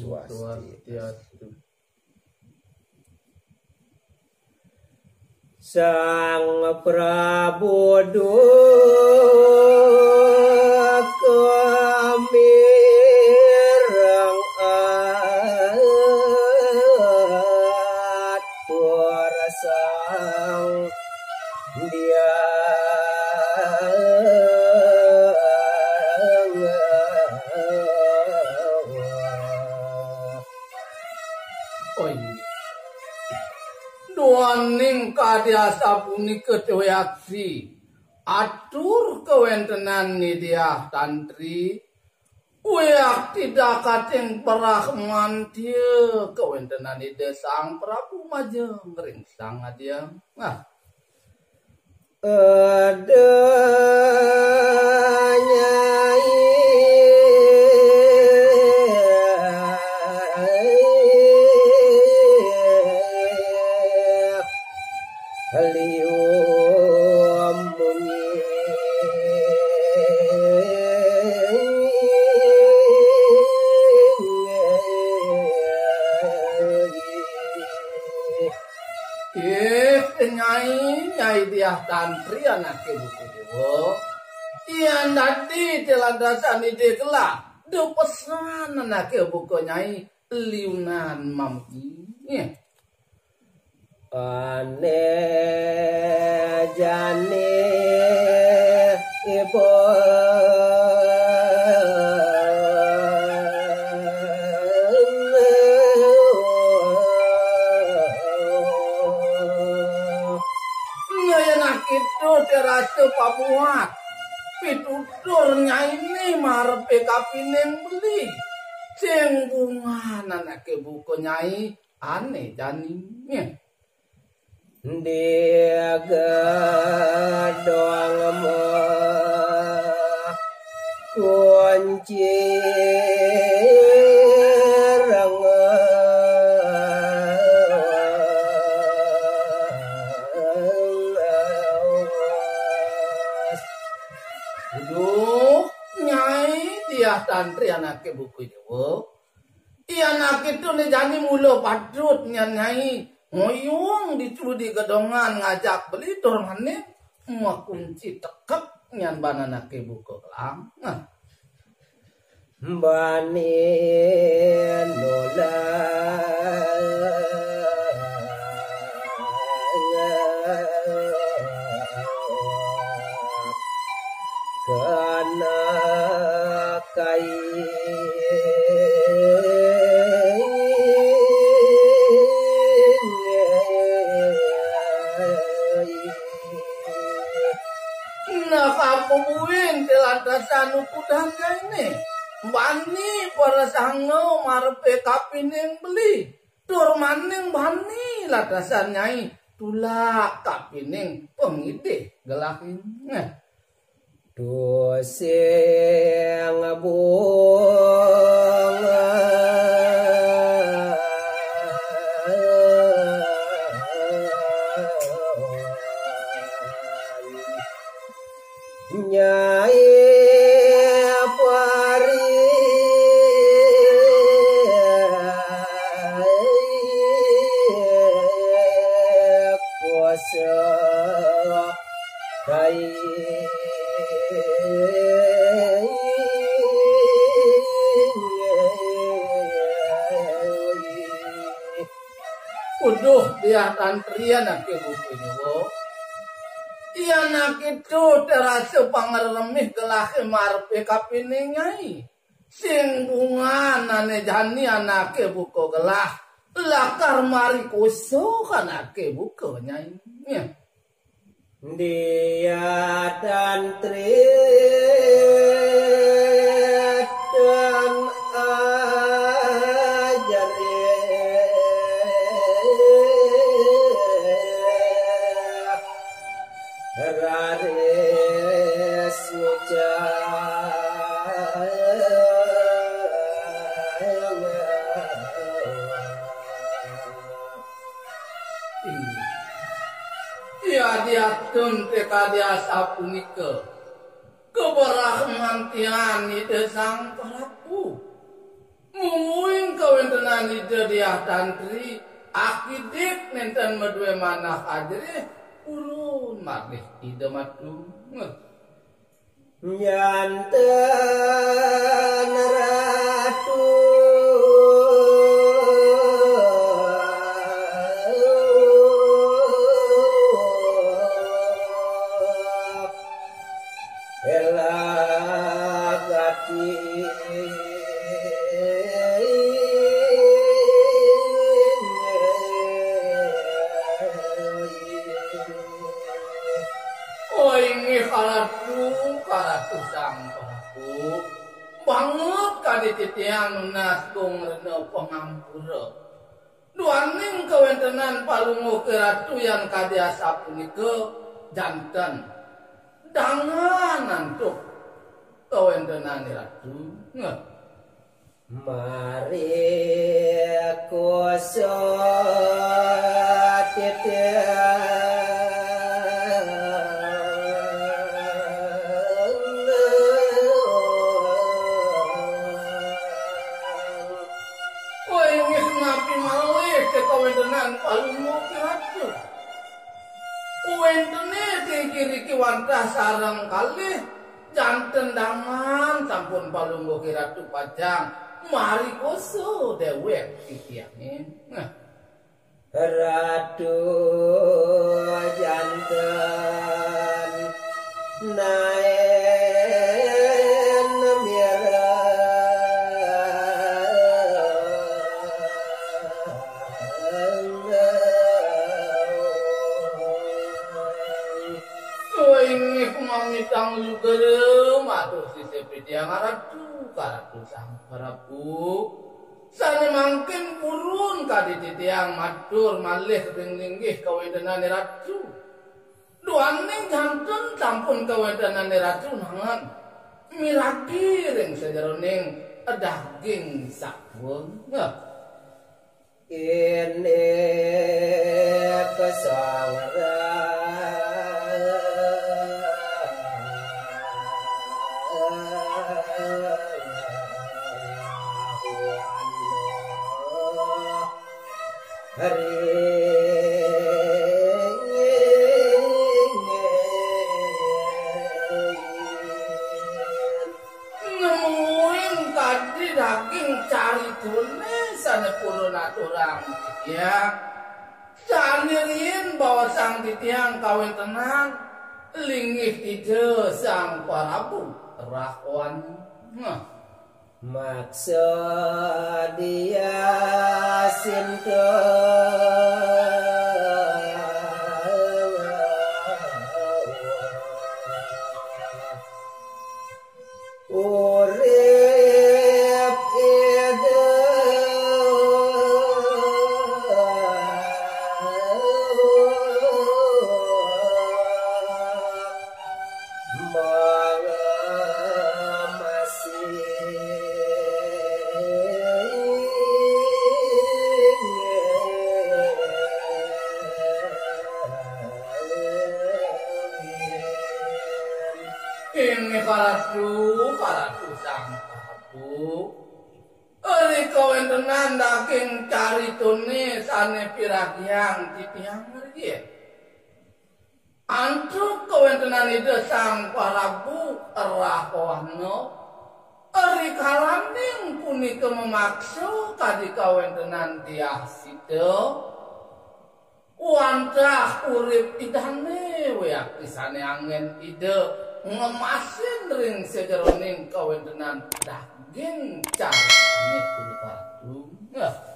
Swastiastu. Sang Prabu Kamirang atur sang dia Duaning kadiasa punika teweaksi atur kewentenan dia tantri weak tidak kating perahman dia kewentenan ide sang Prabu Majeng ringsang adia nah nyai dia tantri anake buku dewa iya nanti telandasan ide kelak do pesan anake buku nyai liunan mamki ane jane ibu itu terasa pamuat pitutur nyaini marepe kapinen beli sing bunga anake buku nyai aneh janinya dia gedong kunci tantri anake buku dewa iya anak itu nih jani mulo padut nyai ngoyong dicudi gedongan ngajak beli dormane mau kunci tekep nyan bananake buku kelang nah bani nola kana kai nah kapuin telantasan ukudanya ini bani para sangno marepe kapining beli tur maning bani latasan nyai tulak kapining pengide gelahin doseng bunga nyai pari kuasa kai uduh dia tantrian ake buku nyewo iya nak itu terasa pangeremih gelahe marpe kapine nyai sing bunga nane jani anake buku gelah lakar mari kuso kanake buku nyai dia tantri dan rares iya diatun teka dia sapunika keberahmantian ide sang Prabu Mumuing kawentenan ide dia tantri akidik nenten medue manah adri urun marnih ide matung nyanten ratu elagati karatu sang prabu banget kadititian nasgung rena pengampura duaning kawentenan palungu ke ratu yang kadiasa punika janten dangan antuk kawentenan ratu mari kuso titian kawentenan palungu ke ratu wentene kiri wantah sarang kali janten dangan sampun palungu ke ratu pajang mari koso dewek titiangin ratu janten naen mira mitang lugere matur sise pitiang ratu karatu sang prabu sane mangkin purun kadititiang matur malih ring-linggih kawentenan ratu duaning janten sampun kawentenan ratu nangan miragi ring sajeroning daging sampun ini kesawara nemuin tadi daging cari tulis sana purun aturang ya canirin bawa sang titiang kawin tenang linggih tide sang parabu rahwan maksud dia sinto urip ide ini karatu sang prabu eri kawentenan daging cari tunis ane piragiang titiang ngerti antuk kawentenan ide sang prabu rahwana eri kalaning punika memaksa kadi kawentenan tiah sida wantah urip idane weak pisane angin ide ngemasin ring sejeroning kawentenan daging cari ini kudu karatu